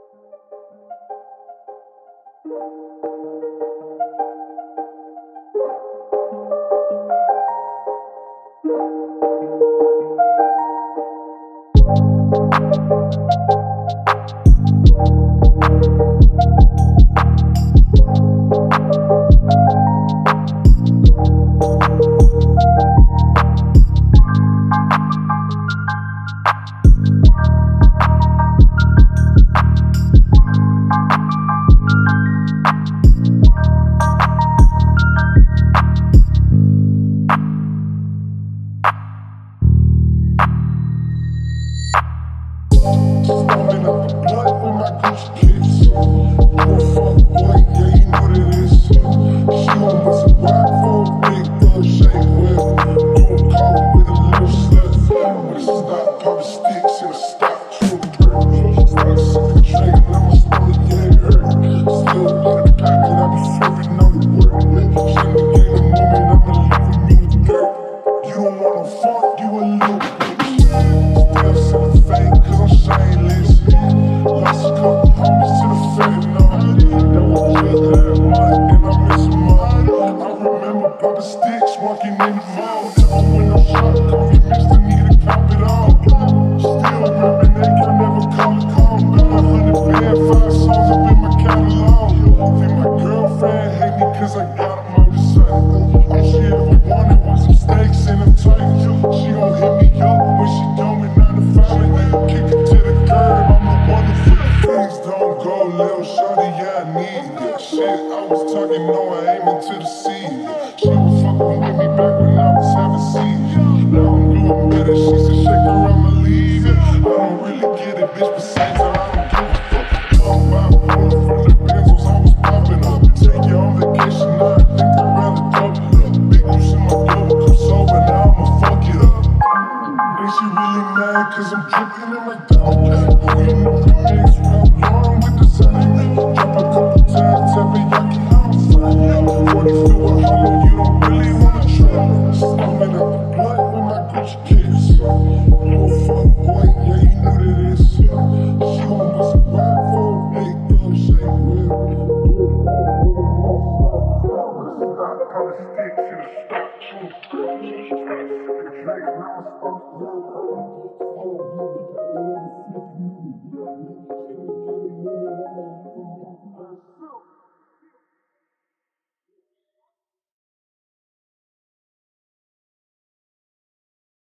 Storming up the blood with my Gucci kicks. You a fuck boy, yeah, you know that it's shit. She gon' bust a rock for a big girl shake with. Gon' call with a little slut. With a stop, pop sticks and a stop, true perk. Start sipping train, I'ma slowly get it hurt. Still in the pocket, I be swerving on the work. She in the game the moment, I'ma leave me with dirt. You don't wanna fuck, you a little bitch. Still selling fake, cause I'm shameless. Lost a couple homies to the fentanyl. That was just last month, and I miss a month. I remember popping sticks, walking in the mall. Never win no shot, call me Mr. Need to cop it all. Still reppin' they can never call it calm. About 100 band, 5 songs up in my catalog. Think my girlfriend hate me cause I got a motorcycle. All she ever wanted was some steaks and a tight. She gon' hit me up when she done with 9 to 5. Kick it to the curb, I'm a motherfucker. Things don't go, little shorty, yeah, I need that shit. I was talking, no, I aiming to the sea. She was fucking with me back when I was having seizures. Now I'm doing better, she said shake her, I'ma leave it. I don't really get it, bitch, besides her, I don't give a fuck. Talk about pulling from the Benzos, I was popping up. Take you on vacation, now I think I'd rather double up. Big use in my double cup sober, now I'ma fuck it up. And she really mad cause I'm dripping in my diamond. Who you know the mix, Ralph Lauren with the sun. Drop a couple times, teriyaki, I'm fine. 40 feel a hollow, you don't really wanna try.